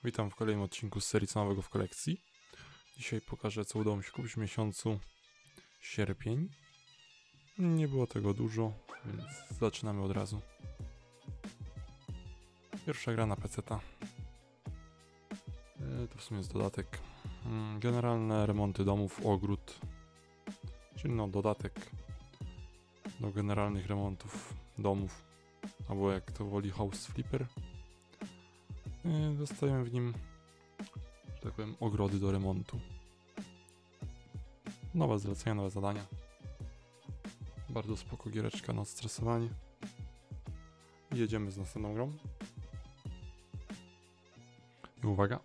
Witam w kolejnym odcinku z serii Co nowego w kolekcji. Dzisiaj pokażę, co udało mi się kupić w miesiącu sierpień. Nie było tego dużo, więc zaczynamy od razu. Pierwsza gra na PC-ta. To w sumie jest dodatek. Generalne remonty domów, ogród. Czyli dodatek do generalnych remontów domów. Albo jak to woli House Flipper. Dostajemy w nim, że tak powiem, ogrody do remontu. Nowe zlecenia, nowe zadania. Bardzo spoko giereczka na stresowanie. I jedziemy z następną grą. I uwaga.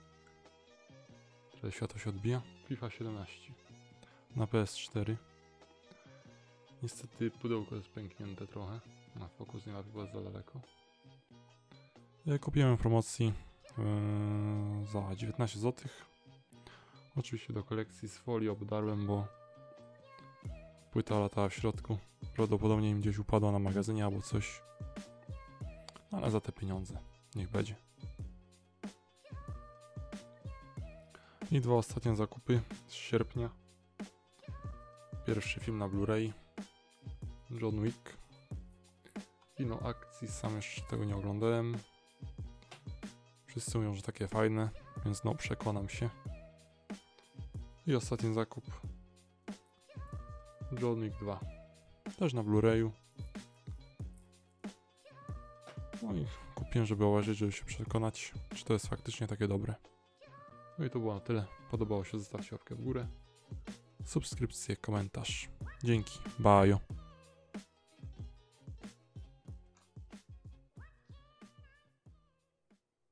Że światło się odbija. FIFA 17 na PS4. Niestety pudełko jest pęknięte trochę. Na fokus nie ma, było za daleko. Kupiłem w promocji za 19 zł. Oczywiście do kolekcji z folii obdarłem, bo płyta latała w środku. Prawdopodobnie im gdzieś upadła na magazynie albo coś. Ale za te pieniądze niech będzie. I dwa ostatnie zakupy z sierpnia. Pierwszy film na Blu-ray. John Wick. Kino akcji, sam jeszcze tego nie oglądałem. Wszyscy mówią, że takie fajne, więc przekonam się. I ostatni zakup. John Wick 2. Też na Blu-rayu. No i kupiłem, żeby obejrzeć, żeby się przekonać, czy to jest faktycznie takie dobre. No i to było na tyle. Podobało się, zostawcie łapkę w górę. Subskrypcję, komentarz. Dzięki. Bajo.